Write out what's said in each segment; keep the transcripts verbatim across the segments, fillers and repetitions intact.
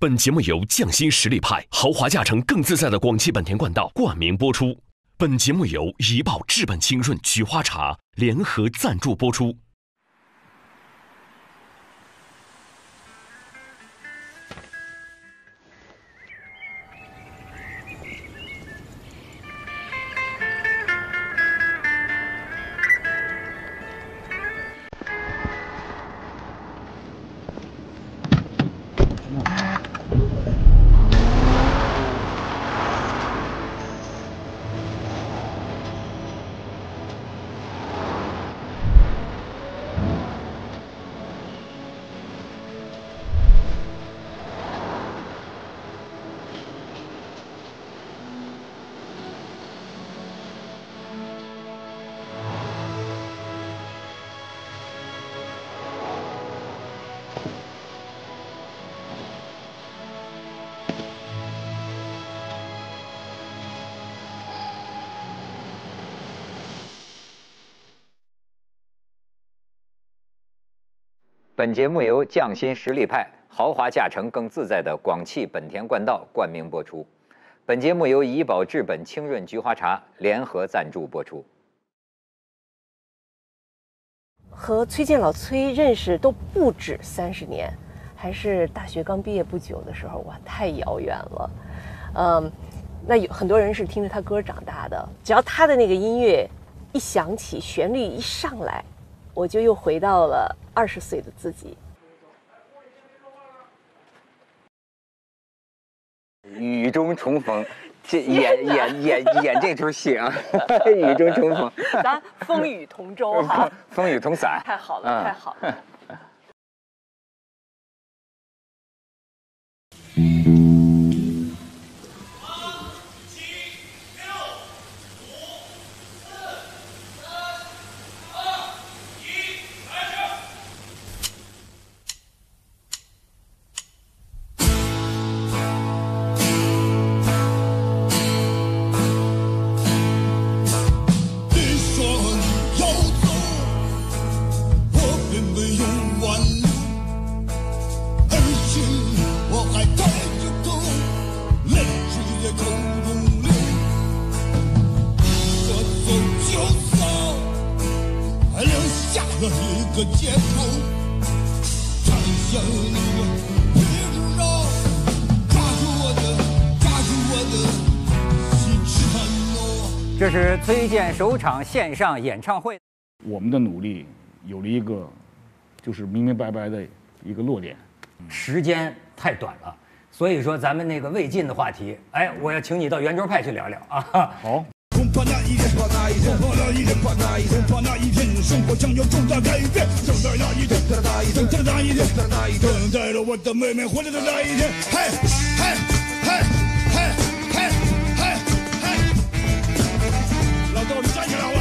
本节目由匠心实力派豪华驾乘更自在的广汽本田冠道冠名播出。本节目由怡宝至本清润菊花茶联合赞助播出。 本节目由匠心实力派豪华驾乘更自在的广汽本田冠道冠名播出。本节目由怡宝至本清润菊花茶联合赞助播出。 和崔健老崔认识都不止三十年，还是大学刚毕业不久的时候，哇，太遥远了。嗯，那有很多人是听着他歌长大的，只要他的那个音乐一响起，旋律一上来，我就又回到了二十岁的自己。 雨中重逢，这演演演演这出戏啊，雨中重逢， 咱风雨同舟哈， 风雨同伞， 太好了，太好了。 这是崔健首场线上演唱会。 我们的努力有了一个，就是明明白白的一个落点。 时间太短了，所以说咱们那个未尽的话题，哎，我要请你到圆桌派去聊聊啊。 好。 恐怕那一天，怕那一天，怕那一天，怕那一天，怕那一天，生活将有重大改变。等待那一天，等待那一天，等待那一天，等待那一天，等待着我的妹妹回来的那一天。嘿，嘿，嘿，嘿，嘿，嘿，嘿，老豆，你站起来好吧？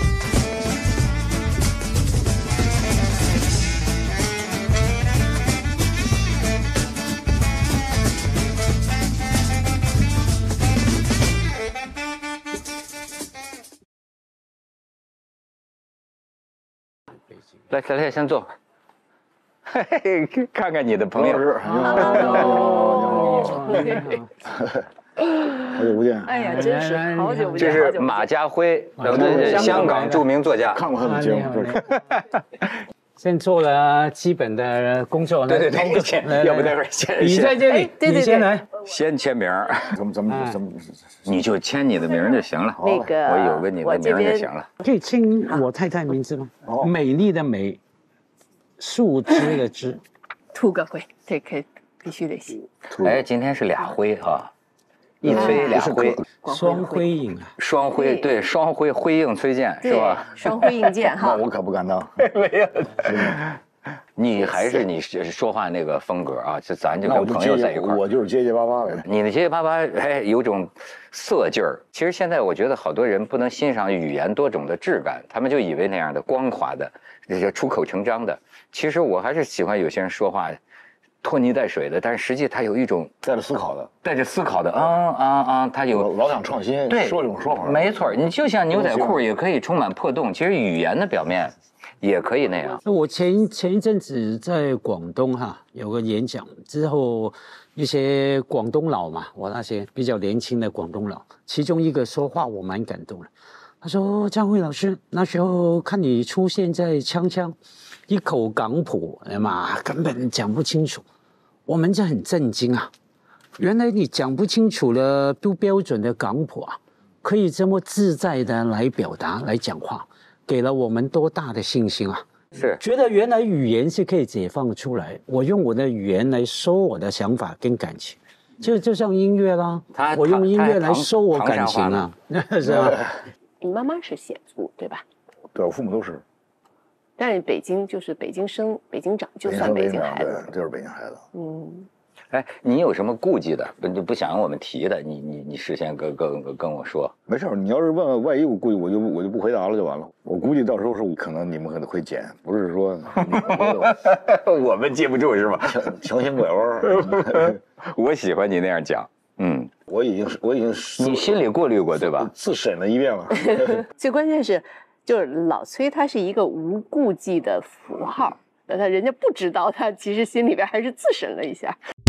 来，来来，先坐会儿。嘿嘿，看看你的朋友。 你好，你好，你好。好久不见。 哎呀，真是好久不见。 这是马家辉，对，香港著名作家。 看过他的节目，这是。 先做了基本的工作， 对对对，要不待会儿先你在这里，你先来， 先签名。 怎么怎么怎么？ 你就签你的名就行了。 那个， 我有个你的名就行了。 可以签我太太名字吗？美丽的美，树枝的枝， 吐个灰，这可以必须得行。 哎，今天是俩灰哈。一崔俩辉， 双辉映啊， 双辉对双辉辉映崔健是吧？ 双辉映健哈， 那我可不敢当。 没有，你还是你说话那个风格啊，就咱就跟朋友在一块儿， 我就是结结巴巴的。 你的结结巴巴，哎，有种色劲儿。其实现在我觉得好多人不能欣赏语言多种的质感，他们就以为那样的光滑的，这些出口成章的。其实我还是喜欢有些人说话拖泥带水的，但是实际他有一种带着思考的， 带着思考的，啊啊啊，他有老想创新， 对， 说这种说法， 没错。你就像牛仔裤也可以充满破洞，其实语言的表面也可以那样。 我前前一阵子在广东哈有个演讲，之后一些广东佬嘛，我那些比较年轻的广东佬，其中一个说话我蛮感动的。他说：“张辉老师，那时候看你出现在锵锵，一口港普，哎妈，根本讲不清楚，我们就很震惊啊！原来你讲不清楚了不标准的港普啊，可以这么自在的来表达、来讲话，给了我们多大的信心啊！ 是觉得原来语言是可以解放出来，我用我的语言来说我的想法跟感情。”就就像音乐啦，我用音乐来说我感情啊，是吧？ 你妈妈是写作对吧？ 对，我父母都是。 但是北京就是北京生、北京长，就算北京孩子， 对，就是北京孩子。 嗯。 哎，你有什么顾忌的？不不想让我们提的，你你你事先跟跟跟我说。 没事，你要是问，万一我估计我就我就不回答了就完了。我估计到时候是可能你们可能会剪，不是说我们接不住是吧？ 强强行拐弯。 我喜欢你那样讲。嗯， 我已经我已经你心里过滤过对吧？ 自审了一遍了。 最关键是，就是老崔他是一个无顾忌的符号，那他人家不知道他其实心里边还是自审了一下。